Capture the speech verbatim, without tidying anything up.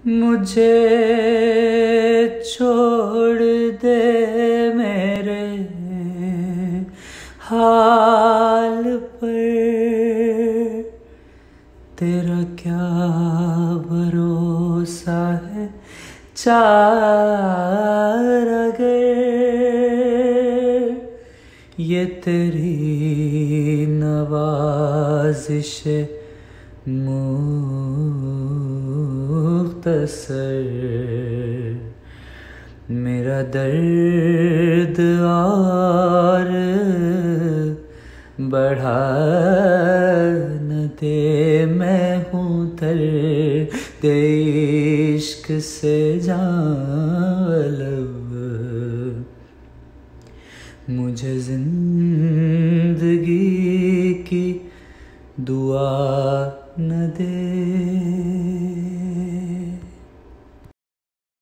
मुझे छोड़ दे मेरे हाल पर, तेरा क्या भरोसा है चार अगर ये तेरी नवाजिश मुख्तसर। मेरा दर्द और बढ़ा न दे, मैं हूँ दर्द इश्क से जालब। मुझे जिंदगी की दुआ न दे।